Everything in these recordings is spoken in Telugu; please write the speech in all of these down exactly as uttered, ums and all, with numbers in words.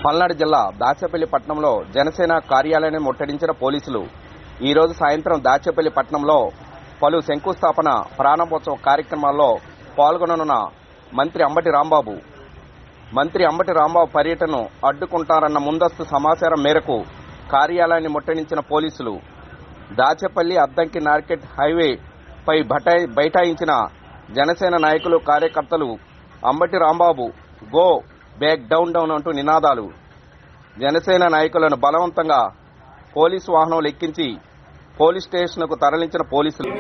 పల్నాడు జిల్లా దాచేపల్లి పట్టణంలో జనసేన కార్యాలయాన్ని ముట్టడించిన పోలీసులు ఈ రోజు సాయంత్రం దాచేపల్లి పట్టణంలో పలు శంకుస్థాపన ప్రారంభోత్సవ కార్యక్రమాల్లో పాల్గొననున్న మంత్రి అంబటి రాంబాబు మంత్రి అంబటి రాంబాబు పర్యటనను అడ్డుకుంటారన్న ముందస్తు సమాచారం మేరకు కార్యాలయాన్ని ముట్టడించిన పోలీసులు దాచేపల్లి అద్దంకి మార్కెట్ హైవే పై బైఠాయించిన జనసేన నాయకులు కార్యకర్తలు Ambati Rambabu go back down down అంటూ నినాదాలు జనసేన నాయకులను బలవంతంగా పోలీసు వాహనం ఎక్కించి పోలీస్ స్టేషన్కు తరలించిన పోలీసులు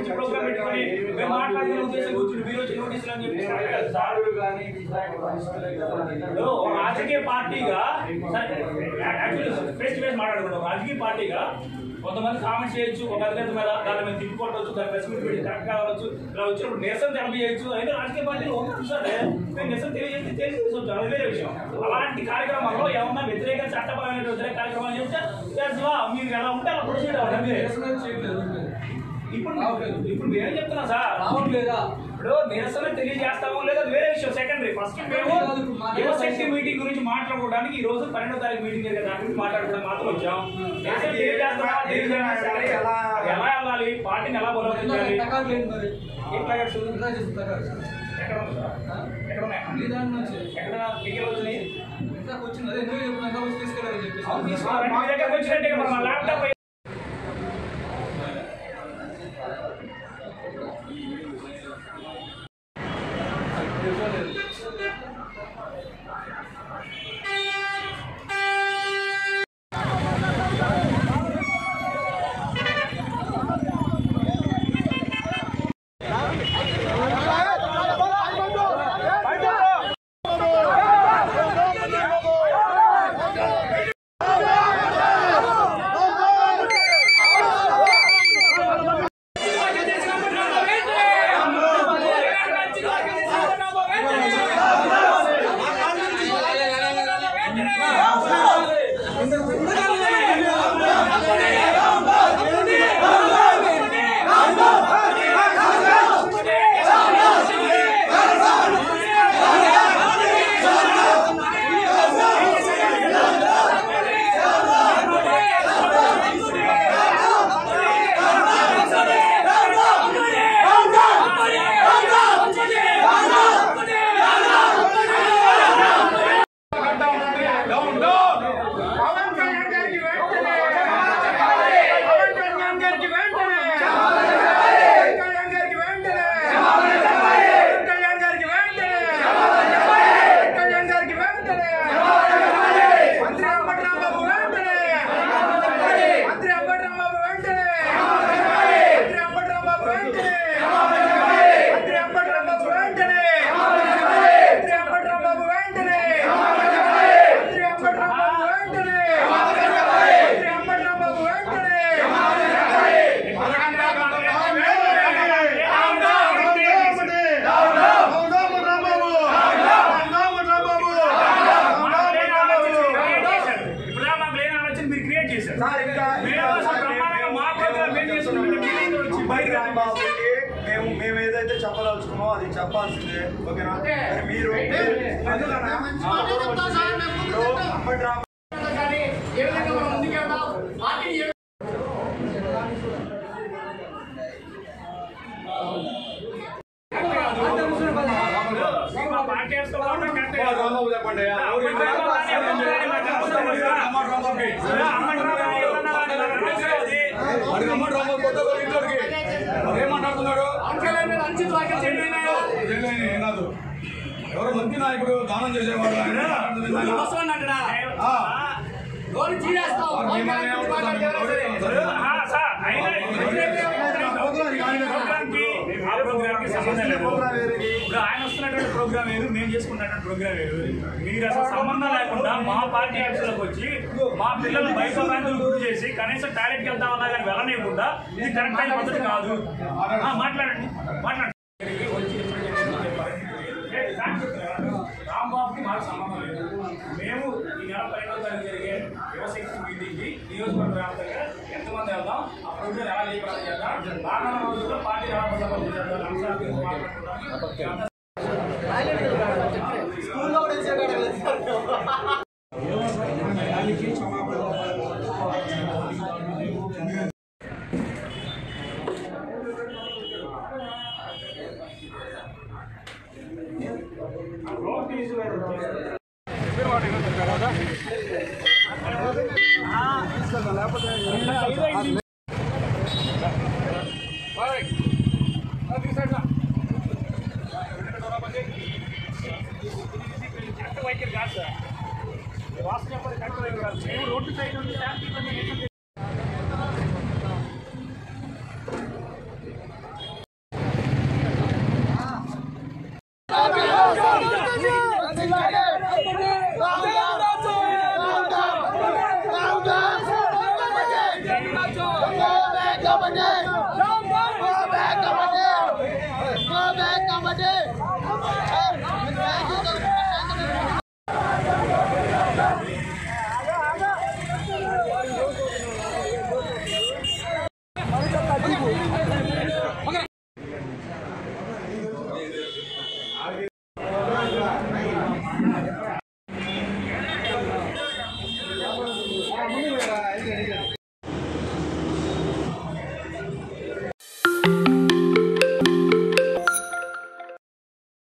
రాజకీయ పార్టీగా ఫేస్ టు ఫేస్ మాట్లాడుకుంటాం రాజకీయ పార్టీగా కొంతమంది కామెంట్స్ చేయొచ్చు ఒక అధికారి మీద దాని మీద తిప్పుకోవచ్చు దాని ప్రెస్ మీట్ పెట్టి కరెక్ట్ కావచ్చు ఇలా వచ్చినప్పుడు నిరసన తెలియజేయచ్చు అయితే రాజకీయ పార్టీలు ఒక చూసారే మేము నిరసన తెలియజేస్తే తెలిసి తీసుకోవచ్చు అది వేరే విషయం. అలాంటి కార్యక్రమాల్లో ఏమన్నా వ్యతిరేక చట్టపరమైన వ్యతిరేక కార్యక్రమాలు చెప్తే మీరు ఎలా ఉంటే అలా ప్రొసీడ్ అవ్వండి. ఇప్పుడు ఇప్పుడు మేమేం చెప్తున్నాం సార్ రావట్లేదా ఇప్పుడు నిరసన తెలియజేస్తామో లేదా వేరే విషయం సెకండరీ. ఫస్ట్ మేము యువశక్తి మీటింగ్ గురించి మాట్లాడుకోవడానికి ఈ రోజు పన్నెండో తారీఖు మీటింగ్ జరిగే దాని గురించి మాట్లాడుకోవడం మాత్రం వచ్చాం. నిరసన తెలియజేస్తామా ఎలా వెళ్ళాలి పార్టీని ఎలా బలోపేతాలి ఎక్కడ వచ్చినట్టే మన ల్యాప్టాప్ మేము మేము ఏదైతే చెప్పదలుచుకున్నామో అది చెప్పాల్సిందే. ఓకేనా? మీరు ఎవరో మంత్రి నాయకుడు దానం చేసేవాడు ఆయన వస్తున్నటువంటి ప్రోగ్రామ్ వేరు మేము చేసుకున్నటువంటి ప్రోగ్రామ్ వేరు. మీరు అసలు సంబంధం లేకుండా మా పార్టీ ఆఫీసులకు వచ్చి మా పిల్లలు బయట బ్యాంకులు గుర్తు చేసి కనీసం టాయిలెట్కి వెళ్తామన్నా కానీ వెళ్ళనివ్వకుండా ఇది కరెక్ట్ అయిన పద్ధతి కాదు. మాట్లాడండి మాట్లాడండి రాంబాబుకి మాకు సంబంధం లేదు. మేము ఈ నెల పన్నెండో తారీఖు జరిగే యువశక్తి మీటింగ్కి నియోజకవర్గ వ్యాప్తంగా ఎంతమంది వెళ్దాం ఆ ప్రోగ్రాం ఎలా చేయడం చేద్దాం రానున్న రోజుల్లో పార్టీ రాబోతున్న అంశాల గురించి మాట్లాడుకుంటాం. వైఖరి కాదు సార్ వాసన చెప్పాలి కరెక్ట్ వైఖరి కాదు మేము రోడ్డు సైడ్ నుండి Go back,